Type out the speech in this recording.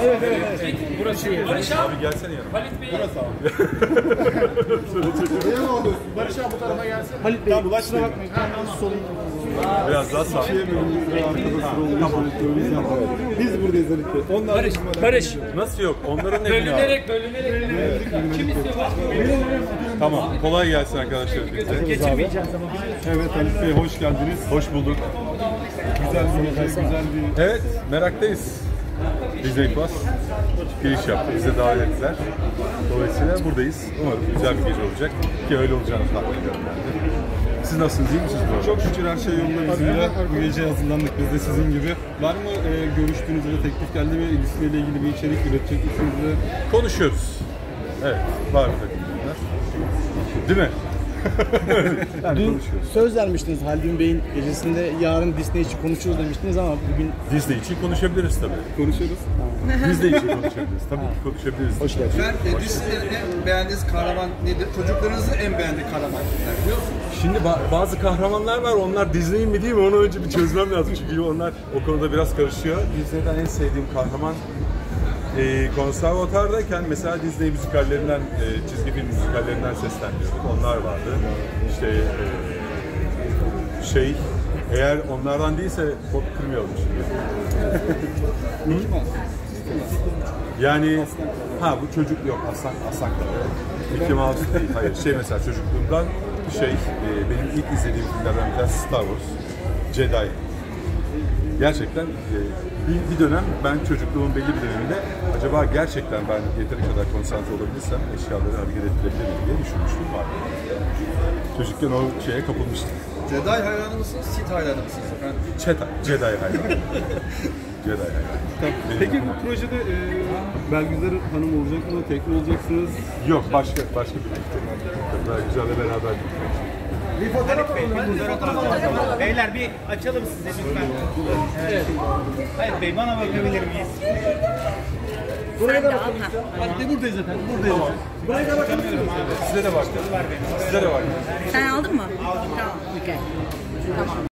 Evet. Burası iyi. Barış abi gelsene yanıma. Halit Bey. Burası abi. Barış abi bu tarafa gelsin. Halit Bey. Tamam, kusura bakmayın. Solun. Biraz daha sağ. Biz buradayız Halit Bey. Onlar Barış. Nasıl yok? Onların evine abi. Bölünerek. Kim istiyor başka? Tamam. Kolay gelsin arkadaşlar. Geçemeyeceğiz ama. Evet Halit Bey, hoş geldiniz. Hoş bulduk. Güzel bir Evet, meraktayız. Disney Plus giriş yaptı. Bize davet ettiler. Dolayısıyla buradayız. Umarım güzel bir gece olacak. Ki öyle olacağını tahmin ediyorum ben de. Siz nasılsınız? İyi misiniz bu arada? Çok şükür her şey yolunda bizim de. Bu gece hazırlandık biz de sizin gibi. Var mı görüştüğünüzde teklif geldi mi? Disney ile ilgili bir içerik üretecek misiniz de? Konuşuyoruz. Evet, var bir takım bunlar. Değil mi? Yani Dün konuşuyoruz. söz vermiştiniz Haldun Bey'in gecesinde, yarın Disney için konuşuruz demiştiniz ama bugün Disney için konuşabiliriz tabii. Konuşuruz. Disney için konuşabiliriz. Tabii ki konuşabiliriz. hoş geldiniz. Disney'de en beğendiğiniz kahraman nedir? Çocuklarınızın en beğendiği kahraman kimler biliyor musunuz? Şimdi bazı kahramanlar var. Onlar Disney mi değil mi? Onu önce bir çözmem lazım. Çünkü onlar o konuda biraz karışıyor. Disney'den en sevdiğim kahraman konservatardayken mesela Disney müzikallerinden, çizgi film müzikallerinden seslendiriyorduk. Onlar vardı. İşte eğer onlardan değilse pot kırmayalım şimdi. Yani bu çocuk yok Aslan Mickey Mouse değil. Hayır mesela çocukluğumdan benim ilk izlediğim filmlerden bir tanesi Star Wars, Jedi. Gerçekten bir dönem ben çocukluğumun belli bir döneminde acaba gerçekten ben yeteri kadar konsantre olabilirsem eşyaları hareket ettirebilirim diye düşünmüştüm var. Çocukken o şeye kapılmıştım. Jedi hayranı mısınız, Sith hayranı mısınız efendim? Jedi hayranı. Jedi hayranı. Peki bu projede Belgüzar Hanım olacak mı? Tek mi olacaksınız? Yok başka bir Güzel'le beraber gitmek. Bir fotoğraf alalım. Beyler bir açalım size lütfen. Evet. Hayır Bey bana bakabilir miyiz? Buraya da bakalım. Hadi buradayız efendim. Buradayız. Buraya da bakalım. Size de bak. Size de bak. Sen aldın mı? Aldım. Tamam. Okay. Tamam.